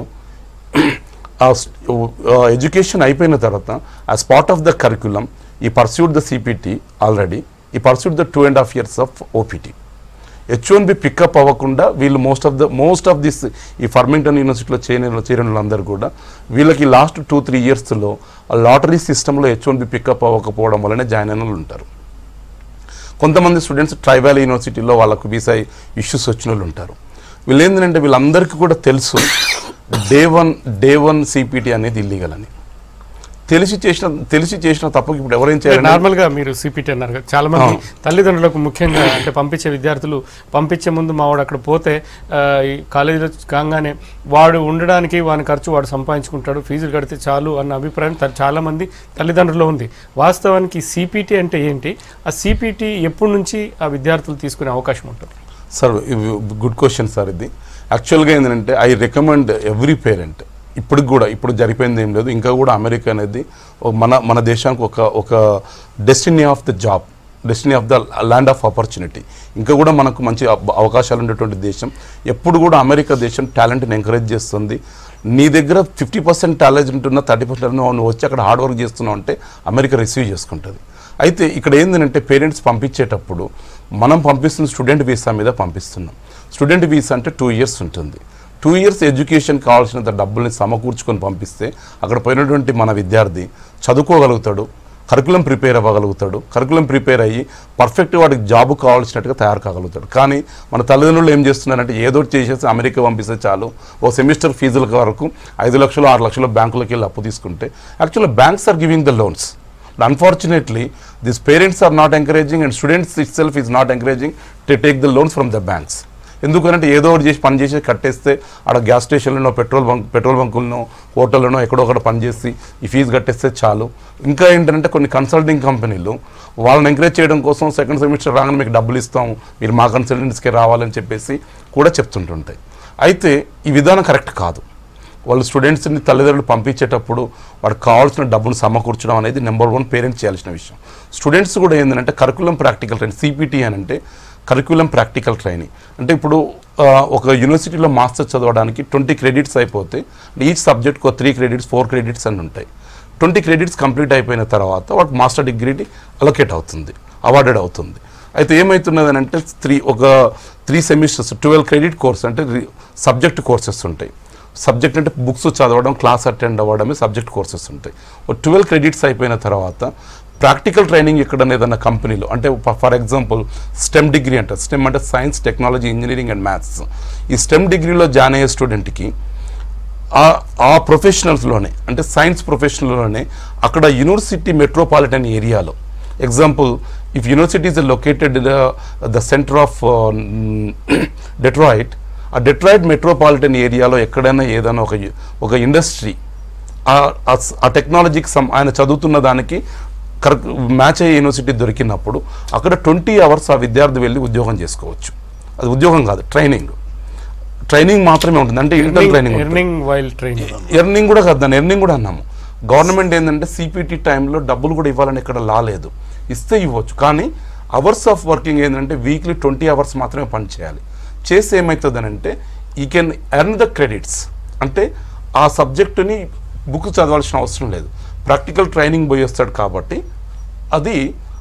education అయిపోయిన తర్వాత as part of the curriculum he pursued the CPT already, he pursued the 2.5 years of OPT. H1B pick up అవ్వకుండా వీళ్ళు most of this ఈ Farmington యూనివర్సిటీలో చేరిన వాళ్ళందరూ కూడా వీళ్ళకి లాస్ట్ 2-3 yearsలో లాటరీ సిస్టంలో H1B పికప్ అవ్వకపోవడం వల్లనే జాయిన్ అయిన వాళ్ళు ఉంటారు. కొంతమంది స్టూడెంట్స్ ట్రైబల్ యూనివర్సిటీలో వాళ్ళకు వీసా ఇష్యూస్ వచ్చిన వాళ్ళు ఉంటారు. వీళ్ళు ఏంటంటే వీళ్ళందరికీ కూడా తెలుసు డే వన్ CPT అనేది ఇల్లీగల్ అని. తెలిసి చేసిన తప్పుకి ఇప్పుడు ఎవరేం చేయాలి? నార్మల్గా మీరు CPT అన్నారు కదా, చాలా మంది తల్లిదండ్రులకు ముఖ్యంగా అంటే పంపించే విద్యార్థులు పంపించే ముందు మా వాడు అక్కడ పోతే ఈ కాలేజీలో కాగానే వాడు ఉండడానికి వాని ఖర్చు వాడు సంపాదించుకుంటాడు, ఫీజులు కడితే చాలు అన్న అభిప్రాయం చాలా మంది తల్లిదండ్రుల్లో ఉంది. వాస్తవానికి CPT అంటే ఏంటి, ఆ CPT ఎప్పటి నుంచి ఆ విద్యార్థులు తీసుకునే అవకాశం ఉంటుంది? Sir good question sir. ఇది యాక్చువల్గా ఏంటంటే ఐ రికమెండ్ ఎవ్రీ పేరెంట్, ఇప్పుడు జరిపోయింది ఏం లేదు, ఇంకా కూడా అమెరికా అనేది మన దేశానికి ఒక destiny of the job, destiny of the land of opportunity, ఇంకా కూడా మనకు మంచి అవకాశాలు ఉండేటువంటి దేశం. ఎప్పుడు కూడా అమెరికా దేశం టాలెంట్ని ఎంకరేజ్ చేస్తుంది. నీ దగ్గర 50% టాలెంట్ ఉంటున్న 30% నువ్వు వచ్చి అక్కడ హార్డ్ వర్క్ చేస్తున్నావు అంటే అమెరికా రిసీవ్ చేసుకుంటుంది. అయితే ఇక్కడ ఏంటంటే పేరెంట్స్ పంపించేటప్పుడు మనం పంపిస్తున్న స్టూడెంట్ వీసా మీద పంపిస్తున్నాం. స్టూడెంట్ వీసా అంటే 2 years ఉంటుంది. 2 years ఎడ్యుకేషన్ కావాల్సినంత డబ్బుల్ని సమకూర్చుకొని పంపిస్తే అక్కడ పోయినటువంటి మన విద్యార్థి చదువుకోగలుగుతాడు, కరికులం ప్రిపేర్ అవ్వగలుగుతాడు, కరికులం ప్రిపేర్ అయ్యి పర్ఫెక్ట్ వాడికి జాబ్ కావాల్సినట్టుగా తయారు కాగలుగుతాడు. కానీ మన తల్లిదండ్రులు ఏం చేస్తున్నారంటే ఏదో చేసేసి అమెరికా పంపిస్తే చాలు, ఓ సెమిస్టర్ ఫీజుల వరకు 5 లక్షలు 6 లక్షలు బ్యాంకులకు వెళ్ళి అప్పు తీసుకుంటే actually banks are giving the loans. Unfortunately, these parents are not encouraging and students itself is not encouraging to take the loans from the banks. ఎందుకంటే ఏదో ఒకటి చేసి పని చేసి కట్టేస్తే ఆడ గ్యాస్ స్టేషన్లోనో పెట్రోల్ బంకులను హోటల్లోనో ఎక్కడో ఒకటి పనిచేసి ఈ ఫీజు కట్టేస్తే చాలు. ఇంకా ఏంటంటే కొన్ని కన్సల్టింగ్ కంపెనీలు వాళ్ళని ఎంకరేజ్ చేయడం కోసం సెకండ్ సెమిస్టర్ రాగానే మీకు డబ్బులు ఇస్తాం, మీరు మా కన్సల్టెన్సీకి రావాలని చెప్పేసి కూడా చెప్తుంటుంటాయి. అయితే ఈ విధానం కరెక్ట్ కాదు. వాళ్ళు స్టూడెంట్స్ని తల్లిదండ్రులు పంపించేటప్పుడు వాడికి కావాల్సిన డబ్బును సమకూర్చడం అనేది నెంబర్ 1 పేరెంట్స్ చేయాల్సిన విషయం. స్టూడెంట్స్ కూడా ఏంటంటే కరికులం ప్రాక్టికల్ ట్రైనింగ్, CPT అని అంటే కరికులం ప్రాక్టికల్ ట్రైనింగ్. అంటే ఇప్పుడు ఒక యూనివర్సిటీలో మాస్టర్స్ చదవడానికి 20 credits అయిపోతే ఈచ్ సబ్జెక్ట్కి 3 credits 4 credits అని ఉంటాయి. 20 credits కంప్లీట్ అయిపోయిన తర్వాత వాడికి మాస్టర్ డిగ్రీ అలొకేట్ అవుతుంది, అవార్డెడ్ అవుతుంది. అయితే ఏమవుతున్నది అంటే 3 semesters 12 credit కోర్స్ అంటే సబ్జెక్ట్ కోర్సెస్ ఉంటాయి. సబ్జెక్ట్ అంటే బుక్స్ చదవడం, క్లాస్ అటెండ్ అవ్వడమే సబ్జెక్ట్ కోర్సెస్ ఉంటాయి. 12 credits అయిపోయిన తర్వాత ప్రాక్టికల్ ట్రైనింగ్ ఎక్కడన్నా ఏదన్నా కంపెనీలో అంటే ఫర్ ఎగ్జాంపుల్ STEM డిగ్రీ అంటారు. STEM అంటే science, technology, engineering and maths. ఈ STEM డిగ్రీలో జాయిన్ అయ్యే స్టూడెంట్కి ఆ ప్రొఫెషనల్స్లోనే అంటే సైన్స్ ప్రొఫెషనల్లోనే అక్కడ యూనివర్సిటీ మెట్రోపాలిటన్ ఏరియాలో example if university is located in the center of Detroit, ఆ డెట్రాయిట్ మెట్రోపాలిటన్ ఏరియాలో ఎక్కడైనా ఏదైనా ఒక ఇండస్ట్రీ ఆ టెక్నాలజీకి ఆయన చదువుతున్న దానికి కరెక్ట్ మ్యాచ్ అయ్యే యూనివర్సిటీ దొరికినప్పుడు అక్కడ 20 hours ఆ విద్యార్థి వెళ్ళి ఉద్యోగం చేసుకోవచ్చు. అది ఉద్యోగం కాదు, ట్రైనింగ్ మాత్రమే ఉంటుంది. అంటే ఇంటర్ ఎర్నింగ్ కూడా కాదు, దాన్ని ఎర్నింగ్ కూడా అన్నాము. గవర్నమెంట్ ఏంటంటే సిపిటి టైంలో డబ్బులు కూడా ఇవ్వాలని ఇక్కడ లా లేదు, ఇస్తే ఇవ్వచ్చు. కానీ అవర్స్ ఆఫ్ వర్కింగ్ ఏంటంటే వీక్లీ 20 hours మాత్రమే పని చేయాలి. చేస్తే ఏమవుతుందనంటే ఈ కెన్ ఎర్న్ ద క్రెడిట్స్. అంటే ఆ సబ్జెక్టుని బుక్ చదవాల్సిన అవసరం లేదు, ప్రాక్టికల్ ట్రైనింగ్ పోయి వస్తాడు కాబట్టి అది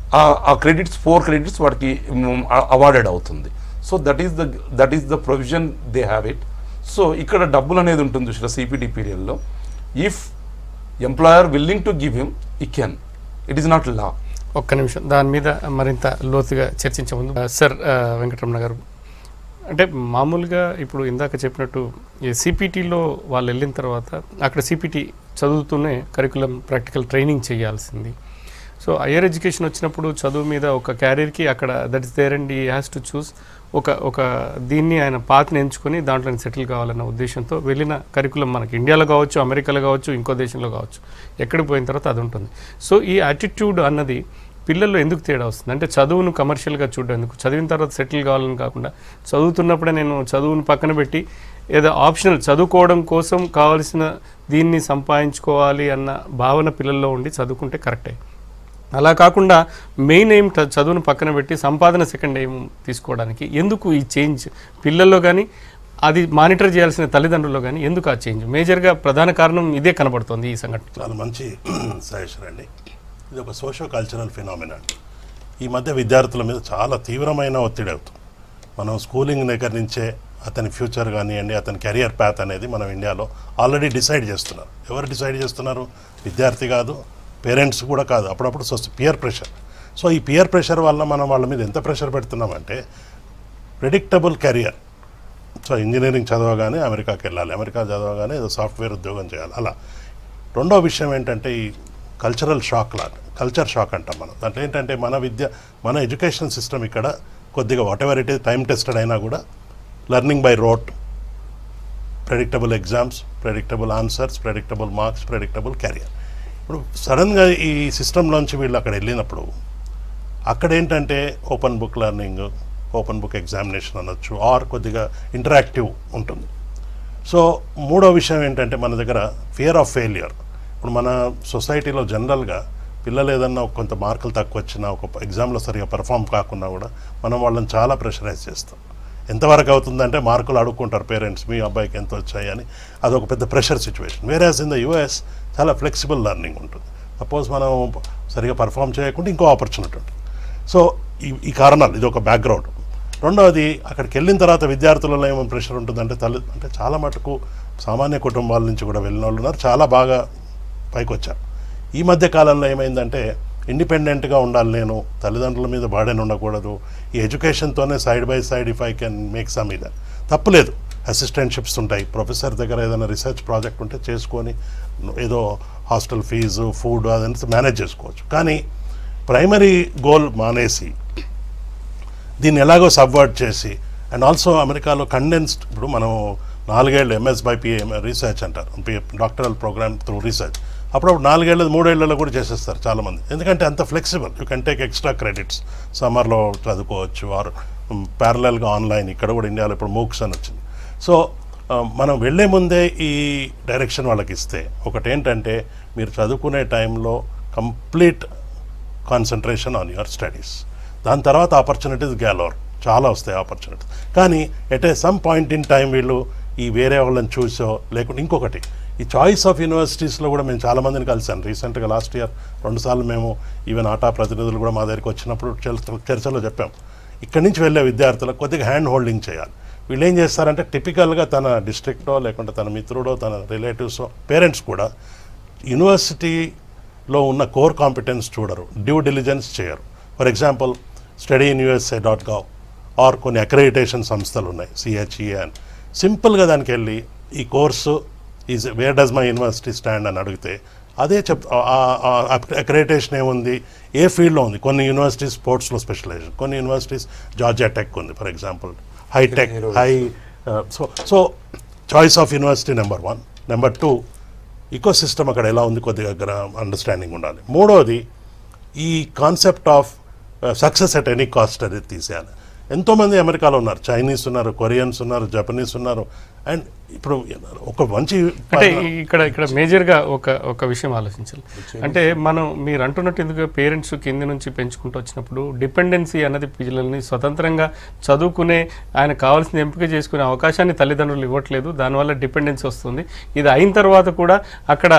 ఆ క్రెడిట్స్ 4 credits వాడికి అవార్డెడ్ అవుతుంది. So that is the provision they have it. So ఇక్కడ డబ్బులు అనేది ఉంటుంది చూసిన సిపిటి పీరియడ్లో. If employer willing to give him he can, it is not law. ఒక్క నిమిషం దాని మీద మరింత లోతుగా చర్చించే ముందు సార్ వెంకటరమణ గారు, అంటే మామూలుగా ఇప్పుడు ఇందాక చెప్పినట్టు ఈ సిపిటీలో వాళ్ళు వెళ్ళిన తర్వాత అక్కడ సిపిటి చదువుతూనే కరికులం ప్రాక్టికల్ ట్రైనింగ్ చేయాల్సింది. సో హయ్యర్ ఎడ్యుకేషన్ వచ్చినప్పుడు చదువు మీద ఒక క్యారియర్కి అక్కడ that is there and he has to choose ఒక దీన్ని ఆయన పాత్ని ఎంచుకొని దాంట్లో సెటిల్ కావాలన్న ఉద్దేశంతో వెళ్ళిన కరికులం మనకి ఇండియాలో కావచ్చు, అమెరికాలో కావచ్చు, ఇంకో దేశంలో కావచ్చు, ఎక్కడికి పోయిన తర్వాత అది ఉంటుంది. సో ఈ యాటిట్యూడ్ అన్నది పిల్లల్లో ఎందుకు తేడా వస్తుంది? అంటే చదువును కమర్షియల్గా చూడడం ఎందుకు? చదివిన తర్వాత సెటిల్ కావాలని కాకుండా చదువుతున్నప్పుడే నేను చదువును పక్కన పెట్టి ఏదో ఆప్షనల్ చదువుకోవడం కోసం కావాల్సిన దీన్ని సంపాదించుకోవాలి అన్న భావన పిల్లల్లో ఉండి చదువుకుంటే కరెక్టే. అలా కాకుండా మెయిన్ ఎయిమ్ చదువును పక్కన పెట్టి సంపాదన సెకండ్ ఎయిమ్ తీసుకోవడానికి ఎందుకు ఈ చేంజ్ పిల్లల్లో కానీ అది మానిటర్ చేయాల్సిన తల్లిదండ్రుల్లో కానీ ఎందుకు ఆ చేంజ్? మేజర్గా ప్రధాన కారణం ఇదే కనబడుతుంది ఈ సంఘటన. చాలా మంచి సజెషన్ అండి. ఇది ఒక సోషో కల్చరల్ ఫినామినా. ఈ మధ్య విద్యార్థుల మీద చాలా తీవ్రమైన ఒత్తిడి అవుతుంది. మనం స్కూలింగ్ దగ్గర నుంచే అతని ఫ్యూచర్ కానివ్వండి, అతని కెరియర్ ప్యాత్ అనేది మనం ఇండియాలో ఆల్రెడీ డిసైడ్ చేస్తున్నారు. ఎవరు డిసైడ్ చేస్తున్నారు? విద్యార్థి కాదు, పేరెంట్స్ కూడా కాదు, అప్పుడప్పుడు పియర్ ప్రెషర్. సో ఈ పియర్ ప్రెషర్ వల్ల మనం వాళ్ళ మీద ఎంత ప్రెషర్ పెడుతున్నామంటే ప్రెడిక్టబుల్ కెరియర్. సో ఇంజనీరింగ్ చదవగానే అమెరికాకి వెళ్ళాలి, అమెరికా చదవగానే ఏదో సాఫ్ట్వేర్ ఉద్యోగం చేయాలి. అలా రెండో విషయం ఏంటంటే ఈ కల్చరల్ షాక్ కల్చర్ షాక్ అంటాం మనం. దాంట్లో ఏంటంటే మన ఎడ్యుకేషన్ సిస్టమ్ ఇక్కడ కొద్దిగా whatever it is time tested అయినా కూడా learning by rote, predictable exams, predictable answers, predictable marks, predictable career. ఇప్పుడు సడన్గా ఈ సిస్టంలోంచి వీళ్ళు అక్కడ వెళ్ళినప్పుడు అక్కడ ఏంటంటే open book learning, open book examination అనొచ్చు, ఆర్ కొద్దిగా ఇంటరాక్టివ్ ఉంటుంది. సో మూడో విషయం ఏంటంటే మన దగ్గర ఫియర్ ఆఫ్ ఫెయిల్యూర్. ఇప్పుడు మన సొసైటీలో జనరల్గా పిల్లలు ఏదన్నా కొంత మార్కులు తక్కువ వచ్చినా, ఒక ఎగ్జామ్లో సరిగా పర్ఫామ్ కాకున్నా కూడా మనం వాళ్ళని చాలా ప్రెషరైజ్ చేస్తాం. ఎంతవరకు అవుతుందంటే మార్కులు అడుక్కుంటారు పేరెంట్స్, మీ అబ్బాయికి ఎంత వచ్చాయి అని. అదొక పెద్ద pressure situation. Whereas in the US చాలా ఫ్లెక్సిబుల్ లెర్నింగ్ ఉంటుంది. సపోజ్ మనం సరిగా పర్ఫామ్ చేయకుండా ఇంకో ఆపర్చునిటీ ఉంటుంది. సో ఈ కారణాలు, ఇది ఒక బ్యాక్గ్రౌండ్. రెండవది అక్కడికి వెళ్ళిన తర్వాత విద్యార్థులలో ఏమైనా ప్రెషర్ ఉంటుందంటే అంటే చాలా మటుకు సామాన్య కుటుంబాల నుంచి కూడా వెళ్ళిన వాళ్ళు ఉన్నారు, చాలా బాగా పైకి వచ్చారు. ఈ మధ్య కాలంలో ఏమైందంటే ఇండిపెండెంట్గా ఉండాలి, నేను తల్లిదండ్రుల మీద బాడెన్ ఉండకూడదు, ఈ ఎడ్యుకేషన్తోనే side by side if I can make some ఇది తప్పులేదు. అసిస్టెంట్షిప్స్ ఉంటాయి, ప్రొఫెసర్ దగ్గర ఏదైనా రీసెర్చ్ ప్రాజెక్ట్ ఉంటే చేసుకొని ఏదో హాస్టల్ ఫీజు, ఫుడ్ అదంతా మేనేజ్ చేసుకోవచ్చు. కానీ ప్రైమరీ గోల్ మానేసి దీన్ని ఎలాగో సబ్వర్ట్ చేసి, అండ్ ఆల్సో అమెరికాలో కండెన్స్డ్, ఇప్పుడు మనం 4 ఏళ్ళు MS by PA రీసెర్చ్ అంటారు, డాక్టరల్ ప్రోగ్రామ్ త్రూ రీసెర్చ్, అప్పుడప్పుడు 4 ఏళ్ళు 3 ఏళ్లలో కూడా చేసేస్తారు చాలామంది. ఎందుకంటే అంత flexible, you can take extra credits, సమ్మర్లో చదువుకోవచ్చు, ఆర్ ప్యారలల్గా ఆన్లైన్. ఇక్కడ కూడా ఇండియాలో ఇప్పుడు మూక్స్ అని వచ్చింది. సో మనం వెళ్ళే ముందే ఈ డైరెక్షన్ వాళ్ళకి ఇస్తే, ఒకటేంటంటే మీరు చదువుకునే టైంలో complete concentration on your studies, దాని తర్వాత ఆపర్చునిటీస్ గ్యాలోర్ చాలా వస్తాయి ఆపర్చునిటీస్. కానీ at a some point in time వీళ్ళు ఈ వేరే వాళ్ళని చూసో లేకుంటే ఇంకొకటి, ఈ చాయిస్ ఆఫ్ యూనివర్సిటీస్లో కూడా మేము చాలామందిని కలిసాను రీసెంట్గా. లాస్ట్ ఇయర్ 2 సార్లు మేము ఈవెన్ ఆటా ప్రతినిధులు కూడా మా దగ్గరికి వచ్చినప్పుడు చర్చలో చెప్పాం, ఇక్కడి నుంచి వెళ్ళే విద్యార్థులకు కొద్దిగా హ్యాండ్ హోల్డింగ్ చేయాలి. వీళ్ళు ఏం చేస్తారంటే టిపికల్గా తన డిస్ట్రిక్టో లేకుంటే తన మిత్రుడో తన రిలేటివ్సో పేరెంట్స్ కూడా యూనివర్సిటీలో ఉన్న కోర్ కాంపిటెన్స్ చూడరు, డ్యూ డిలిజెన్స్ చేయరు. ఫర్ ఎగ్జాంపుల్ studyinUSA.gov ఆర్ కొన్ని అక్రెడిటేషన్ సంస్థలు ఉన్నాయి, CHE అని. సింపుల్గా దానికి వెళ్ళి ఈ course where does my university stand అని అడిగితే అదే అక్రెడిటేషన్ ఏముంది, ఏ ఫీల్డ్లో ఉంది. కొన్ని యూనివర్సిటీస్ స్పోర్ట్స్లో స్పెషలైజేషన్, కొన్ని యూనివర్సిటీస్ జార్జియా టెక్ ఉంది for example, high tech so choice of university number 1. Number 2 ecosystem అక్కడ ఎలా ఉంది కొద్దిగా అండర్స్టాండింగ్ ఉండాలి. మూడోది ఈ concept of success at any cost అనేది తీసేయాలి. ఎంతోమంది అమెరికాలో ఉన్నారు, చైనీస్ ఉన్నారు, కొరియన్స్ ఉన్నారు, జపనీస్ ఉన్నారు. అండ్ ఇప్పుడు ఒక మంచి అంటే ఇక్కడ మేజర్గా ఒక విషయం ఆలోచించాలి. అంటే మీరు అంటున్నట్టు ఎందుకు పేరెంట్స్ కింది నుంచి పెంచుకుంటూ వచ్చినప్పుడు డిపెండెన్సీ అన్నది పిల్లల్ని స్వతంత్రంగా చదువుకునే ఆయన కావాల్సిన ఎంపిక చేసుకునే అవకాశాన్ని తల్లిదండ్రులు ఇవ్వట్లేదు, దానివల్ల డిపెండెన్సీ వస్తుంది. ఇది అయిన తర్వాత కూడా అక్కడ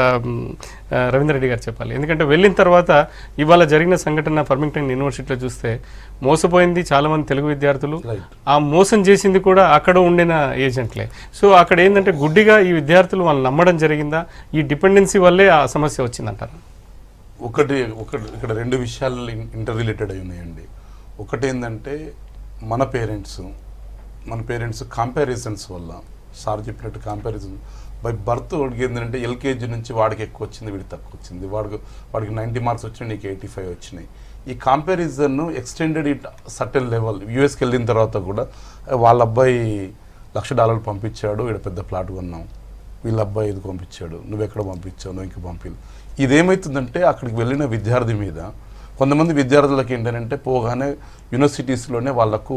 రవీంద్ర రెడ్డి గారు చెప్పాలి. ఎందుకంటే వెళ్ళిన తర్వాత ఇవాళ జరిగిన సంఘటన ఫర్మింగ్టన్ యూనివర్సిటీలో చూస్తే మోసపోయింది చాలామంది తెలుగు విద్యార్థులు, ఆ మోసం చేసింది కూడా అక్కడ ఉండిన ఏజెంట్లే. సో అక్కడ ఏంటంటే గుడ్డిగా ఈ విద్యార్థులు వాళ్ళు నమ్మడం జరిగిందా, ఈ డిపెండెన్సీ వల్లే ఆ సమస్య వచ్చిందంటారు? ఒకటి ఇక్కడ 2 విషయాలు ఇంటర్ రిలేటెడ్ అయి ఉన్నాయండి. ఒకటి ఏంటంటే మన పేరెంట్స్ కంపారిజన్స్ వల్ల, సార్ చెప్పినట్టు కంపారిజన్ బై బర్త్ వాడికి ఏంటంటే ఎల్కేజీ నుంచి వాడికి ఎక్కువ వచ్చింది, వీడికి తక్కువ వచ్చింది, వాడికి 90 మార్క్స్ వచ్చినాయి, నీకు 85 వచ్చినాయి. ఈ comparison extended it certain level. యూఎస్కి వెళ్ళిన తర్వాత కూడా వాళ్ళ అబ్బాయి $1,00,000 పంపించాడు, ఇక్కడ పెద్ద ప్లాట్ కొన్నాం, వీళ్ళ అబ్బాయి ఇది పంపించాడు, నువ్వు ఎక్కడ పంపించావు, నువ్వు ఇంక పంపిలు. ఇదేమవుతుందంటే అక్కడికి వెళ్ళిన విద్యార్థి మీద కొంతమంది విద్యార్థులకు ఏంటంటే పోగానే యూనివర్సిటీస్లోనే వాళ్ళకు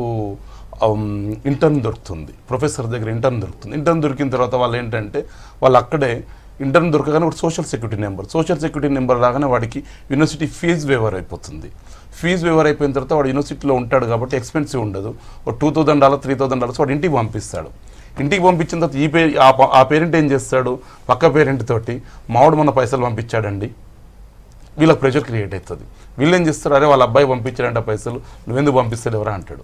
ఇంటర్న్ దొరుకుతుంది, ప్రొఫెసర్ దగ్గర ఇంటర్న్ దొరుకుతుంది. ఇంటర్న్ దొరికిన తర్వాత వాళ్ళు ఏంటంటే వాళ్ళు అక్కడే ఇంటర్న్ దొరకగానే ఒక సోషల్ సెక్యూరిటీ నెంబర్ రాగానే వాడికి యూనివర్సిటీ ఫీజు వేవర్ అయిపోతుంది. ఫీజు వేవర్ అయిపోయిన తర్వాత వాడు యూనివర్సిటీలో ఉంటాడు కాబట్టి ఎక్స్పెన్సివ్ ఉండదు. ఒక $2,000 $3,000 వాడు ఇంటికి పంపిస్తాడు. ఇంటికి పంపించిన తర్వాత ఆ పేరెంట్ ఏం చేస్తాడు, పక్క పేరెంట్ తోటి మావాడు మన పైసలు పంపించాడండి, వీళ్ళకి ప్రెషర్ క్రియేట్ అవుతుంది. వీళ్ళు ఏం చేస్తారు, అరే వాళ్ళ అబ్బాయి పంపించాడంట పైసలు, నువ్వెందుకు పంపిస్తాడు ఎవరా అంటాడు.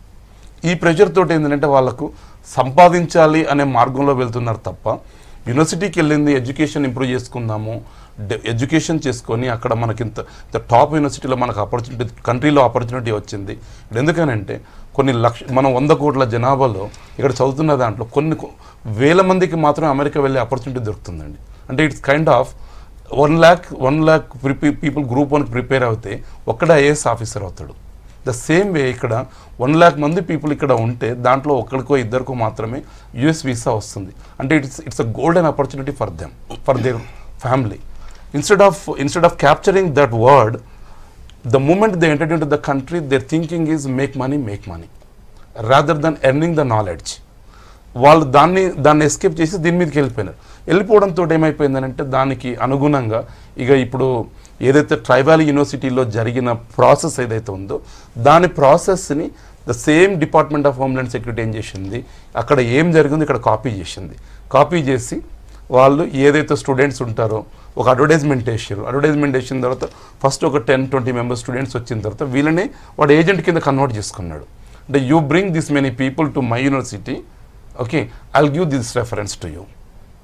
ఈ ప్రెషర్ తోటి ఏంటంటే వాళ్ళకు సంపాదించాలి అనే మార్గంలో వెళ్తున్నారు తప్ప యూనివర్సిటీకి వెళ్ళింది ఎడ్యుకేషన్ ఇంప్రూవ్ చేసుకుందాము, ఎడ్యుకేషన్ చేసుకొని అక్కడ మనకి ఇంత టాప్ యూనివర్సిటీలో మనకు ఆపర్చునిటీ, కంట్రీలో ఆపర్చునిటీ వచ్చింది. ఎందుకనంటే మనం 100 కోట్ల జనాభాలో ఇక్కడ చదువుతున్న దాంట్లో కొన్ని వేల మందికి మాత్రమే అమెరికా వెళ్ళే ఆపర్చునిటీ దొరుకుతుందండి. అంటే it's kind of 1 lakh people group 1కి ప్రిపేర్ అవుతే ఒక్కడే ఐఏఎస్ ఆఫీసర్ అవుతాడు. ద సేమ్ వే ఇక్కడ 1 lakh మంది పీపుల్ ఇక్కడ ఉంటే దాంట్లో ఒకరికో ఇద్దరికో మాత్రమే యుఎస్ వీసా వస్తుంది. అంటే it's a golden opportunity for them, for their family. Instead of capturing that word, the moment they entered into the country, their thinking is make money rather than earning the knowledge. వాళ్ళు దాన్ని escape చేసి దీని మీదకి వెళ్ళిపోవడంతో ఏమైపోయిందనంటే దానికి అనుగుణంగా ఇక ఇప్పుడు ఏదైతే ట్రైబల్ యూనివర్సిటీలో జరిగిన ప్రాసెస్ ఏదైతే ఉందో దాని ప్రాసెస్ని the same department of homeland security ఏం చేసింది, అక్కడ ఏం జరిగింది ఇక్కడ కాపీ చేసి వాళ్ళు ఏదైతే స్టూడెంట్స్ ఉంటారో ఒక అడ్వర్టైజ్మెంట్ వేసిన తర్వాత ఫస్ట్ ఒక 10-20 మెంబర్స్ స్టూడెంట్స్ వచ్చిన తర్వాత వీళ్ళని వాడు ఏజెంట్ కింద కన్వర్ట్ చేసుకున్నాడు. అంటే you bring this many people to my university, okay, I'll give this reference to you.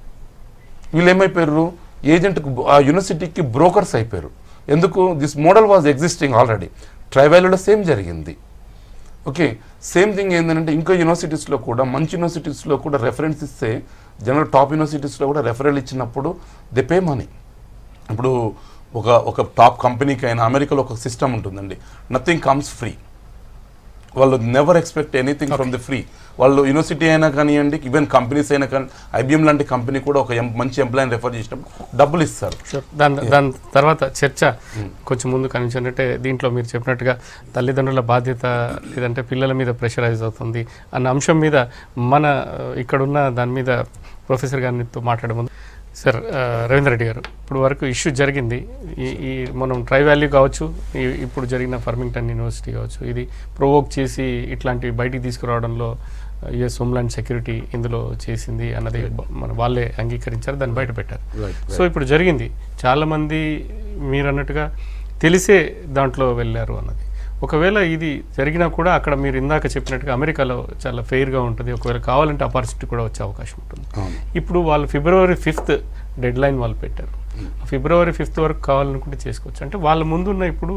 వీళ్ళు ఏమైపోయారు, ఏజెంట్కి ఆ యూనివర్సిటీకి బ్రోకర్స్ అయిపోయారు. ఎందుకు, this model was existing already. ట్రైబల్లో సేమ్ జరిగింది. ఓకే, సేమ్ థింగ్ ఏంటంటే ఇంకా యూనివర్సిటీస్లో కూడా మంచి యూనివర్సిటీస్లో కూడా రెఫరెన్స్ ఇస్తే జనరల్ టాప్ యూనివర్సిటీస్లో కూడా రెఫరల్ ఇచ్చినప్పుడు దే పే మనీ. ఇప్పుడు ఒక టాప్ కంపెనీకి అయినా అమెరికాలో ఒక సిస్టమ్ ఉంటుందండి, నథింగ్ కమ్స్ ఫ్రీ. వాళ్ళు never expect anything from the free. వాళ్ళు యూనివర్సిటీ అయినా కానివ్వండి, ఈవెన్ కంపెనీస్ అయినా కానీ, IBM లాంటి కంపెనీ కూడా ఒక మంచి ఎంప్లాయీని రెఫర్ చేసినప్పుడు డబ్బులు ఇస్తారు. దాని తర్వాత చర్చ కొంచెం ముందు కనిపించినట్టే దీంట్లో మీరు చెప్పినట్టుగా తల్లిదండ్రుల బాధ్యత లేదంటే పిల్లల మీద ప్రెషరైజ్ అవుతుంది అన్న అంశం మీద మన ఇక్కడున్న దాని మీద ప్రొఫెసర్ గారితో మాట్లాడే ముందు సార్, రవీంద్ర రెడ్డి గారు, ఇప్పుడు వరకు ఇష్యూ జరిగింది, ఈ మనం ట్రై వాల్యూ కావచ్చు, ఇప్పుడు జరిగిన ఫర్మింగ్టన్ యూనివర్సిటీ కావచ్చు, ఇది ప్రొవోక్ చేసి ఇట్లాంటివి బయటికి తీసుకురావడంలో యుఎస్ హోమ్లాండ్ సెక్యూరిటీ ఇందులో చేసింది అన్నది మన వాళ్ళే అంగీకరించారు, దాన్ని బయట పెట్టారు. సో ఇప్పుడు జరిగింది, చాలామంది మీరు అన్నట్టుగా తెలిసే దాంట్లో వెళ్ళారు అన్నది. ఒకవేళ ఇది జరిగినా కూడా అక్కడ మీరు ఇందాక చెప్పినట్టుగా అమెరికాలో చాలా ఫెయిర్గా ఉంటుంది, ఒకవేళ కావాలంటే ఆపర్చునిటీ కూడా వచ్చే అవకాశం ఉంటుంది. ఇప్పుడు వాళ్ళు February 5th డెడ్ లైన్ వాళ్ళు పెట్టారు. February 5th వరకు కావాలనుకుంటే చేసుకోవచ్చు. అంటే వాళ్ళ ముందున్న ఇప్పుడు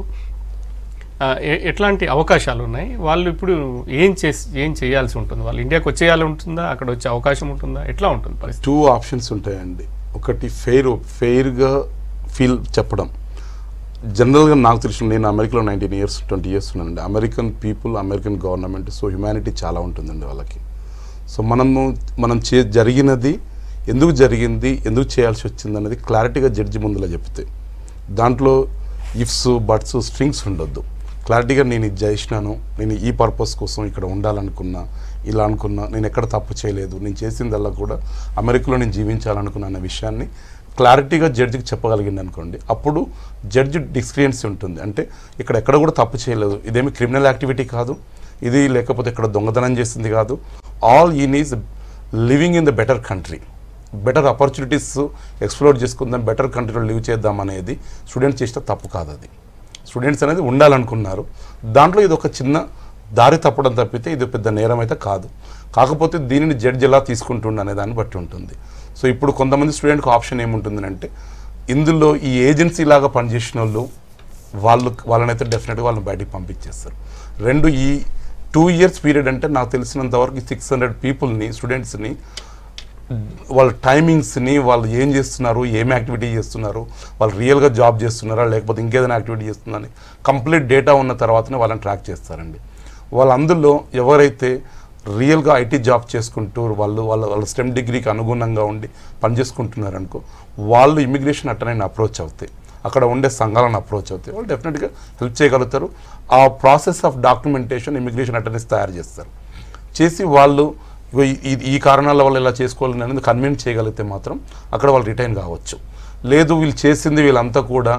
ఎట్లాంటి అవకాశాలు ఉన్నాయి, వాళ్ళు ఇప్పుడు ఏం చేయాల్సి ఉంటుంది, వాళ్ళు ఇండియాకి వచ్చేయాలి ఉంటుందా, అక్కడ వచ్చే అవకాశం ఉంటుందా, ఎట్లా ఉంటుంది పరిస్థితి? 2 ఆప్షన్స్ ఉంటాయండి. ఒకటి ఫెయిర్గా ఫీల్ చెప్పడం. జనరల్గా నాకు తెలిసిన, నేను అమెరికాలో 19 years 20 years ఉన్నానండి. American people, American government, so humanity చాలా ఉంటుందండి వాళ్ళకి. సో మనం జరిగినది ఎందుకు జరిగింది, ఎందుకు చేయాల్సి వచ్చింది అనేది క్లారిటీగా జడ్జి ముందులా చెప్తే, దాంట్లో ఇఫ్స్ బట్స్ స్ట్రింగ్స్ ఉండొద్దు. క్లారిటీగా నేను ఇది చేసినాను, నేను ఈ పర్పస్ కోసం ఇక్కడ ఉండాలనుకున్నా, ఇలా అనుకున్నా, నేను ఎక్కడ తప్పు చేయలేదు, నేను చేసిందల్లా కూడా అమెరికాలో నేను జీవించాలనుకున్నా అన్న విషయాన్ని క్లారిటీగా జడ్జికి చెప్పగలిగింది అనుకోండి, అప్పుడు జడ్జి డిస్క్రిమినెన్సీ ఉంటుంది. అంటే ఇక్కడ ఎక్కడ కూడా తప్పు చేయలేదు, ఇదేమి క్రిమినల్ యాక్టివిటీ కాదు, ఇది లేకపోతే ఇక్కడ దొంగతనం చేసింది కాదు, all he is living in the better country, better opportunities explore చేసుకుందాం, బెటర్ కంట్రీలో లివ్ చేద్దాం అనేది స్టూడెంట్స్ చేసిన తప్పు కాదు. అది స్టూడెంట్స్ అనేది ఉండాలనుకున్నారు, దాంట్లో ఇది ఒక చిన్న దారి తప్పడం తప్పితే ఇది పెద్ద నేరం అయితే కాదు. కాకపోతే దీనిని జడ్జి ఎలా తీసుకుంటుండ అనే దాన్ని బట్టి ఉంటుంది. సో ఇప్పుడు కొంతమంది స్టూడెంట్కి ఆప్షన్ ఏముంటుంది అంటే, ఇందులో ఈ ఏజెన్సీ లాగా పనిచేసిన వాళ్ళనైతే డెఫినెట్గా వాళ్ళని బయటికి పంపించేస్తారు. రెండు, ఈ 2 years పీరియడ్ అంటే నాకు తెలిసినంత వరకు 600 పీపుల్ని, స్టూడెంట్స్ని, వాళ్ళ టైమింగ్స్ని, వాళ్ళు ఏం చేస్తున్నారు, ఏం యాక్టివిటీ చేస్తున్నారు, వాళ్ళు రియల్గా జాబ్ చేస్తున్నారా లేకపోతే ఇంకేదైనా యాక్టివిటీ చేస్తున్నారని కంప్లీట్ డేటా ఉన్న తర్వాతనే వాళ్ళని ట్రాక్ చేస్తారండి. వాళ్ళందులో ఎవరైతే రియల్గా ఐటీ జాబ్ చేసుకుంటూ వాళ్ళ స్టెమ్ డిగ్రీకి అనుగుణంగా ఉండి పనిచేసుకుంటున్నారనుకో, వాళ్ళు ఇమిగ్రేషన్ అటెండెంట్ని అప్రోచ్ అవుతాయి, అక్కడ ఉండే సంఘాలను అప్రోచ్ అవుతాయి, వాళ్ళు డెఫినెట్గా హెల్ప్ చేయగలుగుతారు. ఆ process of documentation immigration attendance తయారు చేస్తారు. చేసి వాళ్ళు ఈ కారణాల వల్ల ఇలా చేసుకోవాలని అనేది కన్విన్స్ చేయగలిగితే మాత్రం అక్కడ వాళ్ళు రిటైన్ కావచ్చు. లేదు, వీళ్ళు చేసింది వీళ్ళంతా కూడా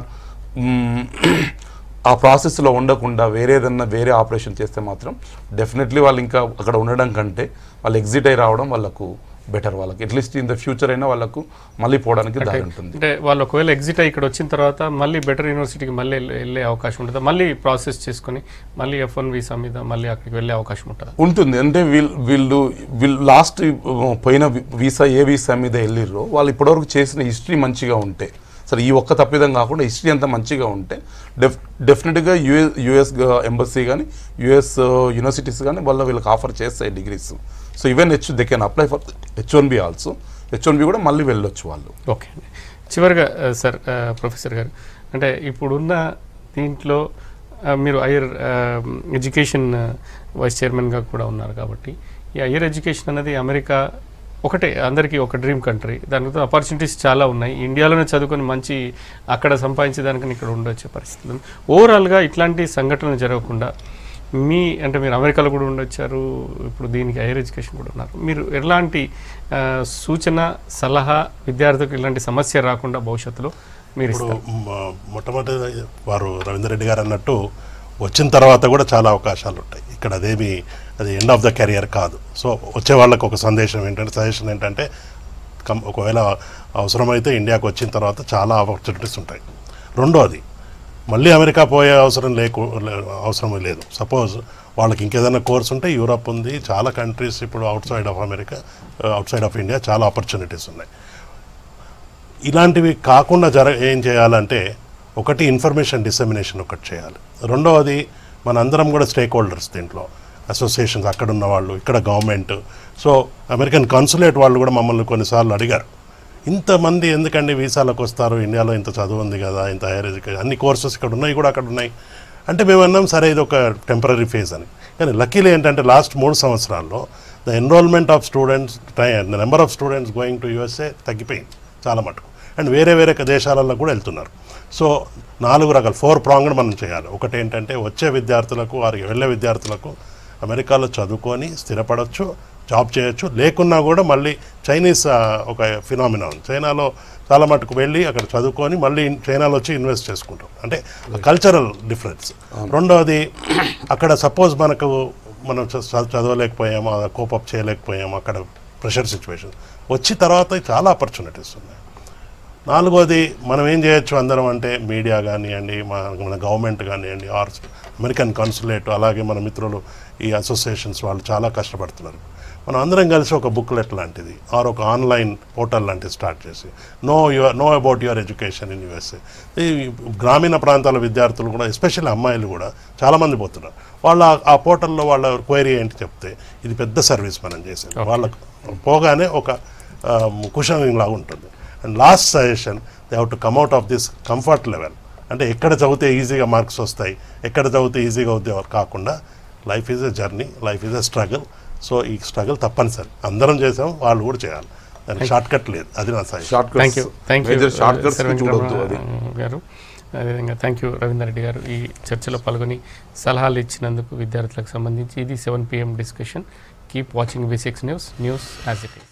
ఆ ప్రాసెస్లో ఉండకుండా వేరే ఆపరేషన్ చేస్తే మాత్రం డెఫినెట్లీ వాళ్ళు ఇంకా అక్కడ ఉండడం కంటే వాళ్ళు ఎగ్జిట్ అయి రావడం వాళ్ళకు బెటర్. వాళ్ళకి అట్లీస్ట్ ఇన్ ద ఫ్యూచర్ అయినా వాళ్ళకు మళ్ళీ పోవడానికి దారి ఉంటుంది. అంటే వాళ్ళు ఒకవేళ ఎగ్జిట్ అయ్యి ఇక్కడ వచ్చిన తర్వాత మళ్ళీ బెటర్ యూనివర్సిటీకి మళ్ళీ వెళ్ళే అవకాశం ఉంటుందా? మళ్ళీ ప్రాసెస్ చేసుకొని మళ్ళీ F1 వీసా మీద మళ్ళీ అక్కడికి వెళ్ళే అవకాశం ఉంటుందా? ఉంటుంది. అంటే వీళ్ళు లాస్ట్ పోయిన వీసా ఏ వీసా మీద వెళ్ళిర్రో వాళ్ళు ఇప్పటివరకు చేసిన హిస్టరీ మంచిగా ఉంటే, సరే ఈ ఒక్క తప్పిదం కాకుండా హిస్టరీ అంతా మంచిగా ఉంటే డెఫినెట్గా యుఎస్ ఎంబసీ కానీ యుఎస్ యూనివర్సిటీస్ కానీ వీళ్ళకి ఆఫర్ చేస్తాయి degrees. So even they can apply for H1B also. H1B కూడా మళ్ళీ వెళ్ళొచ్చు వాళ్ళు. ఓకే అండి. చివరిగా సార్, ప్రొఫెసర్ గారు, అంటే ఇప్పుడున్న దీంట్లో మీరు హైయర్ ఎడ్యుకేషన్ వైస్ చైర్మన్గా కూడా ఉన్నారు కాబట్టి, ఈ హైయర్ ఎడ్యుకేషన్ అనేది అమెరికా ఒకటే అందరికీ ఒక డ్రీమ్ కంట్రీ, దానితో ఆపర్చునిటీస్ చాలా ఉన్నాయి. ఇండియాలోనే చదువుకొని మంచి అక్కడ సంపాదించేదానికని ఇక్కడ ఉండొచ్చే పరిస్థితులు. ఓవరాల్గా ఇట్లాంటి సంఘటనలు జరగకుండా అంటే మీరు అమెరికాలో కూడా ఉండొచ్చారు, ఇప్పుడు దీనికి హైయర్ ఎడ్యుకేషన్ కూడా ఉన్నారు, మీరు ఎలాంటి సూచన సలహా విద్యార్థులకు ఇలాంటి సమస్య రాకుండా భవిష్యత్తులో మీరు ఇస్తారు? మొట్టమొదటి వారు రవీందర్ రెడ్డి గారు అన్నట్టు వచ్చిన తర్వాత కూడా చాలా అవకాశాలు ఉంటాయి ఇక్కడ. అది ఎండ్ ఆఫ్ ద కెరియర్ కాదు. సో వచ్చే వాళ్ళకు ఒక సజెషన్ ఏంటంటే ఒకవేళ అవసరమైతే ఇండియాకు వచ్చిన తర్వాత చాలా ఆపర్చునిటీస్ ఉంటాయి. రెండోది, మళ్ళీ అమెరికా పోయే అవసరం లేదు. సపోజ్ వాళ్ళకి ఇంకేదైనా కోర్స్ ఉంటే యూరప్ ఉంది, చాలా కంట్రీస్ ఇప్పుడు అవుట్ సైడ్ ఆఫ్ ఇండియా చాలా ఆపర్చునిటీస్ ఉన్నాయి. ఇలాంటివి కాకుండా ఏం చేయాలంటే, ఒకటి ఇన్ఫర్మేషన్ డిసెమినేషన్ ఒకటి చేయాలి. రెండవది, మనందరం కూడా స్టేక్ హోల్డర్స్ దీంట్లో, అసోసియేషన్స్, అక్కడ ఉన్న వాళ్ళు, ఇక్కడ గవర్నమెంట్. సో అమెరికన్ కాన్సులేట్ వాళ్ళు కూడా మమ్మల్ని కొన్నిసార్లు అడిగారు, ఇంతమంది ఎందుకండి వీసాలకు వస్తారు, ఇండియాలో ఇంత చదువు ఉంది కదా, ఇంత హైయర్ ఎడ్యుకేషన్, అన్ని కోర్సెస్ ఇక్కడ ఉన్నాయి కూడా అక్కడ ఉన్నాయి అంటే మేము అన్నాం సరే ఇది ఒక టెంపరీ ఫేజ్ అని. కానీ లక్కీలీ ఏంటంటే లాస్ట్ 3 సంవత్సరాల్లో the enrolment of students, the number of students going to USA తగ్గిపోయింది చాలా మటుకు. అండ్ వేరే దేశాలలో కూడా వెళ్తున్నారు. సో 4 రకాల 4 ప్రాంగ్డ్ మనం చేయాలి. ఒకటి ఏంటంటే వచ్చే విద్యార్థులకు, వారికి వెళ్ళే విద్యార్థులకు అమెరికాలో చదువుకొని స్థిరపడవచ్చు, జాబ్ చేయొచ్చు. లేకున్నా కూడా మళ్ళీ చైనీస్ ఒక ఫినామినా ఉంది, చైనాలో చాలా మటుకు వెళ్ళి అక్కడ చదువుకొని మళ్ళీ చైనాలో వచ్చి ఇన్వెస్ట్ చేసుకుంటాం, అంటే కల్చరల్ డిఫరెన్స్. రెండవది, అక్కడ సపోజ్ మనం చదవలేకపోయాము, కోపప్ చేయలేకపోయాము, అక్కడ ప్రెషర్ సిచ్యువేషన్ వచ్చి తర్వాత చాలా ఆపర్చునిటీస్ ఉన్నాయి. 4వది, మనం ఏం చేయొచ్చు అందరం అంటే మీడియా కానివ్వండి, మన గవర్నమెంట్ కానివ్వండి, ఆర్ అమెరికన్ కాన్సులేట్, అలాగే మన మిత్రులు ఈ అసోసియేషన్స్ వాళ్ళు చాలా కష్టపడుతున్నారు. మనం అందరం కలిసి ఒక బుక్లెట్ లాంటిది ఆర్ ఒక ఆన్లైన్ పోర్టల్ లాంటిది స్టార్ట్ చేసి know about your education in USA. ఈ గ్రామీణ ప్రాంతాల విద్యార్థులు కూడా, ఎస్పెషల్లీ అమ్మాయిలు కూడా చాలామంది పోతున్నారు. వాళ్ళ ఆ పోర్టల్లో వాళ్ళ క్వైరీ ఏంటి చెప్తే ఇది పెద్ద సర్వీస్ మనం చేసేది. వాళ్ళకు పోగానే ఒక కుషనింగ్ లాగా ఉంటుంది. And last suggestion they have to come out of this comfort level. అంటే ఎక్కడ చదివితే ఈజీగా మార్క్స్ వస్తాయి, ఎక్కడ చదివితే ఈజీగా ఉద్యోగాలు కాకుండా life is a journey, life is a struggle. So ఈ స్ట్రగుల్ తప్పనిసరి, అందరం చేసాం, వాళ్ళు కూడా చేయాలి, దానికి షార్ట్ కట్ లేదు. అది నా సజెషన్. థ్యాంక్ యూ చూడొద్దు అది గారు. అదేవిధంగా థ్యాంక్ యూ రవీందర్ రెడ్డి గారు ఈ చర్చలో పాల్గొని సలహాలు ఇచ్చినందుకు విద్యార్థులకు సంబంధించి. ఇది 7 PM discussion. Keep watching V6 news as it is.